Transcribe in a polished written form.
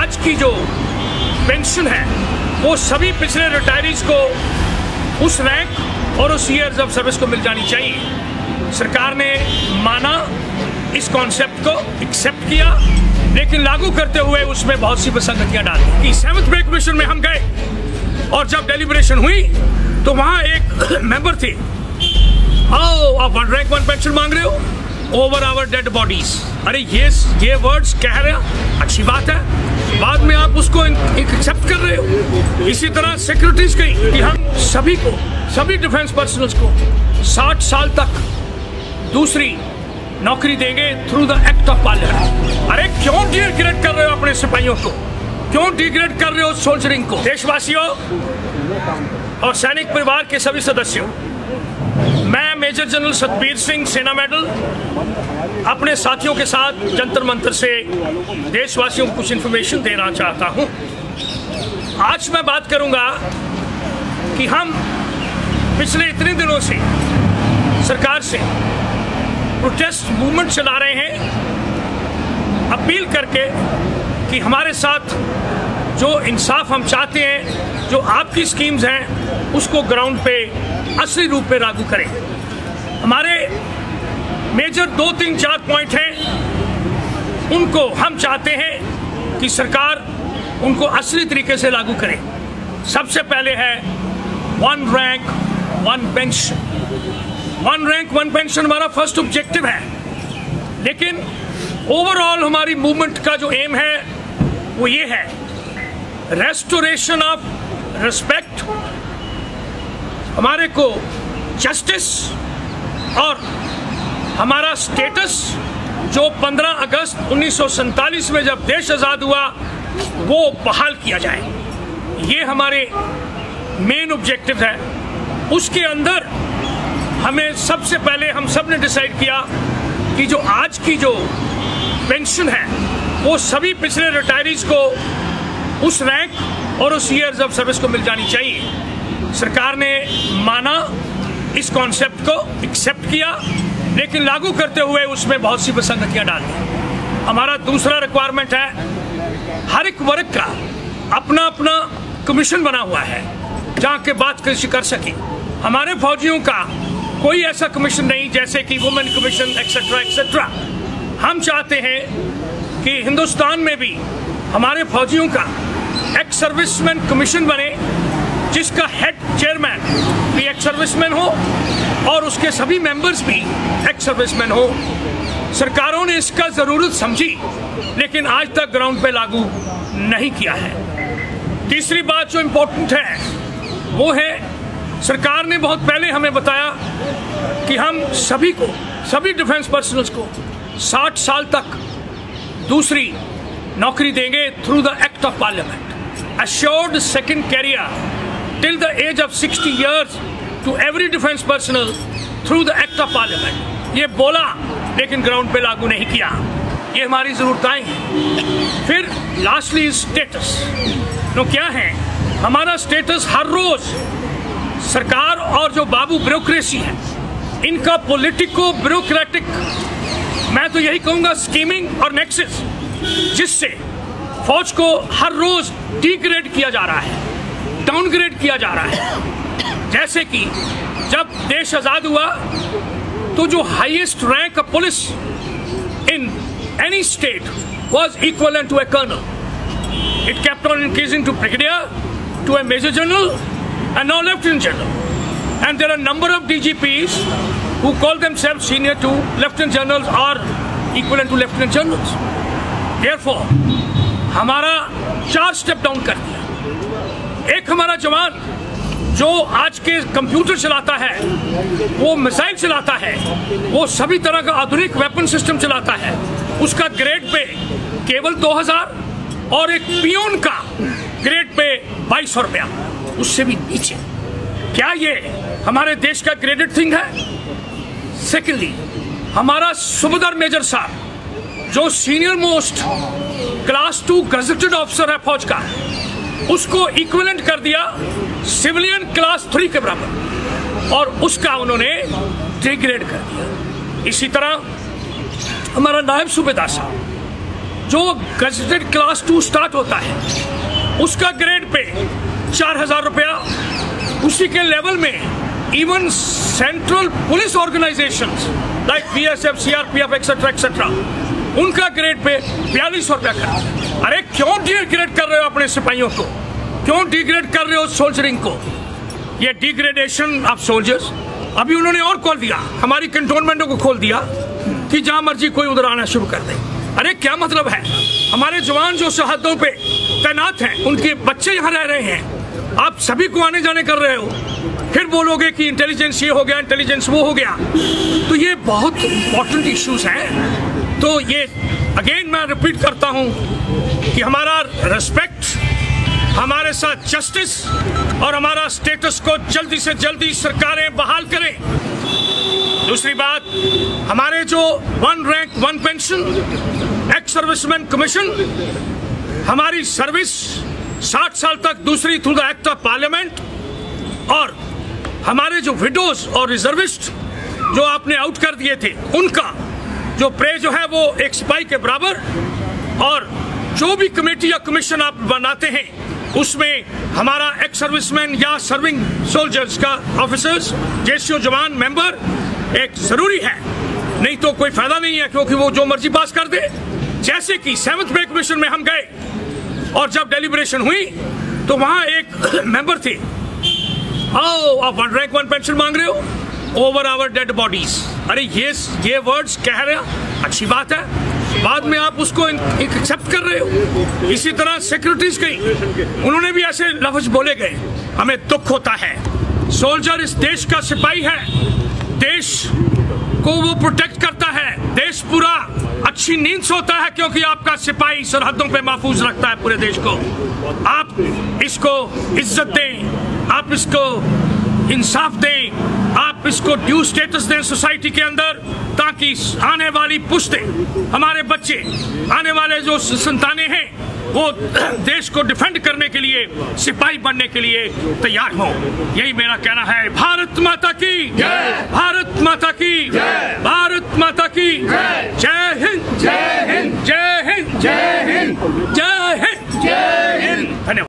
आज की जो पेंशन है वो सभी पिछले रिटायरीज को उस रैंक और उस ईयर्स ऑफ सर्विस को मिल जानी चाहिए। सरकार ने माना, इस कॉन्सेप्ट को एक्सेप्ट किया, लेकिन लागू करते हुए उसमें बहुत सी विसंगतियां डाली कि 7th पे कमीशन में हम गए और जब डेलिब्रेशन हुई तो वहां एक मेंबर थे, आओ आप 1 रैंक 1 पेंशन मांग रहे हो ओवर आवर डेड बॉडीज। अरे ये वर्ड्स कह रहे हो, अच्छी बात है, बाद में आप उसको एक्सेप्ट कर रहे हो। इसी तरह सिक्योरिटीज कही कि हम सभी डिफेंस पर्सनल्स को 60 साल तक दूसरी नौकरी देंगे through the act of parliament. अरे क्यों डिग्रेड कर रहे हो अपने सिपाहियों को, क्यों डिग्रेड कर रहे हो सोल्जरिंग को? देशवासियों और सैनिक परिवार के सभी सदस्यों, मैं मेजर जनरल सतबीर सिंह, सेना मेडल, अपने साथियों के साथ जंतर मंतर से देशवासियों को कुछ इन्फॉर्मेशन देना चाहता हूं। आज मैं बात करूंगा कि हम पिछले इतने दिनों से सरकार से प्रोटेस्ट मूवमेंट चला रहे हैं, अपील करके कि हमारे साथ जो इंसाफ हम चाहते हैं, जो आपकी स्कीम्स हैं, उसको ग्राउंड पे असली रूप में लागू करें। हमारे मेजर 2, 3, 4 पॉइंट हैं, उनको हम चाहते हैं कि सरकार उनको असली तरीके से लागू करे। सबसे पहले है 1 रैंक 1 पेंशन। 1 रैंक 1 पेंशन हमारा फर्स्ट ऑब्जेक्टिव है, लेकिन ओवरऑल हमारी मूवमेंट का जो एम है वो ये है, रेस्टोरेशन ऑफ रिस्पेक्ट, हमारे को जस्टिस और हमारा स्टेटस जो 15 अगस्त 1947 में जब देश आज़ाद हुआ वो बहाल किया जाए। ये हमारे मेन ऑब्जेक्टिव है। उसके अंदर हमें सबसे पहले हम सब ने डिसाइड किया कि जो आज की जो पेंशन है वो सभी पिछले रिटायरीज को उस रैंक और उस ईयर्स ऑफ सर्विस को मिल जानी चाहिए। सरकार ने माना, इस कॉन्सेप्ट को एक्सेप्ट किया, लेकिन लागू करते हुए उसमें बहुत सी विसंगतियां डाली। हमारा दूसरा रिक्वायरमेंट है, हर एक वर्ग का अपना अपना कमीशन बना हुआ है जहाँ के बात कर सके। हमारे फौजियों का कोई ऐसा कमीशन नहीं जैसे कि वुमेन कमीशन एक्सेट्रा एक्सेट्रा। हम चाहते हैं कि हिंदुस्तान में भी हमारे फौजियों का एक्स सर्विसमैन कमीशन बने, जिसका हेड चेयरमैन भी एक्स सर्विसमैन हो और उसके सभी मेंबर्स भी एक्स सर्विसमैन हो। सरकारों ने इसका ज़रूरत समझी, लेकिन आज तक ग्राउंड पे लागू नहीं किया है। तीसरी बात जो इम्पोर्टेंट है वो है, सरकार ने बहुत पहले हमें बताया कि हम सभी डिफेंस पर्सनल्स को 60 साल तक दूसरी नौकरी देंगे through the act of parliament. Assured second career till the age of 60 years to every defence personnel through the act of parliament. ये बोला, लेकिन ग्राउंड पे लागू नहीं किया। ये हमारी ज़रूरतें हैं। फिर लास्टली स्टेटस, तो क्या है हमारा स्टेटस? हर रोज़ सरकार और जो बाबू ब्यूरोक्रेसी है, इनका पॉलिटिको ब्यूरोक्रेटिक, मैं तो यही कहूँगा स्कीमिंग और नेक्सस, जिससे फौज को हर रोज डिग्रेड किया जा रहा है, डाउनग्रेड किया जा रहा है। जैसे कि जब देश आज़ाद हुआ तो जो highest rank of police in any state was equivalent to a colonel. It kept on increasing to brigadier, to a major general and now lieutenant general, and there are number of DGPs who call themselves senior to lieutenant generals or equivalent to lieutenant generals. Therefore, हमारा 4 step down कर दिया। एक हमारा जवान जो आज के computer चलाता है, वो मिसाइल चलाता है, वो सभी तरह का आधुनिक वेपन सिस्टम चलाता है, उसका ग्रेड पे केवल 2000 और एक पियोन का ग्रेड पे 2200 रुपया, उससे भी नीचे। क्या ये हमारे देश का ग्रेडेड थिंग है? सेकेंडली, हमारा सूबेदार मेजर साहब जो senior most class 2 gazetted officer है फौज का, उसको इक्विवेलेंट कर दिया सिविलियन क्लास 3 के बराबर, और उसका उन्होंने डिग्रेड कर दिया। इसी तरह हमारा नायब सूबेदार साहब जो गजेटेड क्लास 2 स्टार्ट होता है उसका ग्रेड पे 4,000 रुपया। उसी के लेवल में even central police organisations like BSF, CRPF etcetera etcetera, उनका ग्रेड पे 4200 रुपया कर। अरे क्यों डिग्रेड कर रहे हो अपने सिपाहियों को? क्यों डिग्रेड कर रहे हो सोल्जरिंग को? ये डिग्रेडेशन ऑफ सोल्जर्स। अभी उन्होंने और खोल दिया, हमारी कंटोनमेंटों को खोल दिया कि जहां मर्जी कोई उधर आना शुरू कर दे। अरे क्या मतलब है? हमारे जवान जो सरहदों पे तैनात हैं, उनके बच्चे यहाँ रह रहे हैं, आप सभी को आने जाने कर रहे हो, फिर बोलोगे कि इंटेलिजेंस ये हो गया, इंटेलिजेंस वो हो गया। तो ये बहुत इंपॉर्टेंट इश्यूज हैं। तो ये अगेन मैं रिपीट करता हूँ कि हमारा रिस्पेक्ट, हमारे साथ जस्टिस और हमारा स्टेटस को जल्दी से जल्दी सरकारें बहाल करें। दूसरी बात, हमारे जो 1 rank 1 pension, ex serviceman commission, हमारी सर्विस 60 साल तक दूसरी through the act of parliament, और हमारे जो विडोज और रिजर्विस्ट जो आपने आउट कर दिए थे, उनका जो पे जो है वो एक सिपाही के बराबर, और जो भी कमेटी या कमीशन आप बनाते हैं उसमें हमारा एक्स सर्विसमैन या सर्विंग सोल्जर्स का ऑफिसर्स, जेसीओ जवान मेंबर एक जरूरी है। नहीं तो कोई फायदा नहीं है, क्योंकि वो जो मर्जी पास कर दे। जैसे कि 7th पे कमीशन में हम गए और जब डेलिब्रेशन हुई तो वहां एक मेंबर थे, आओ आप 1 रैंक 1 पेंशन मांग रहे हो, ओवर आवर डेड बॉडीज। अरे ये वर्ड्स कह रहे हैं, अच्छी बात है, बाद में आप उसको एक्सेप्ट कर रहे हो। इसी तरह सेक्रेटरीज गई, उन्होंने भी ऐसे लफ्ज बोले गए। हमें दुख होता है, सोल्जर इस देश का सिपाही है, देश को वो प्रोटेक्ट करता है, देश पूरा अच्छी नींद सोता है क्योंकि आपका सिपाही सरहदों पे महफूज रखता है पूरे देश को। आप इसको इज्जत दें, आप इसको इंसाफ दें, आप इसको ड्यू स्टेटस दें सोसाइटी के अंदर, ताकि आने वाली पुश्तें, हमारे बच्चे, आने वाले जो संतानें हैं, वो देश को डिफेंड करने के लिए, सिपाही बनने के लिए तैयार हों। यही मेरा कहना है। भारत माता की जय, भारत माता की जय।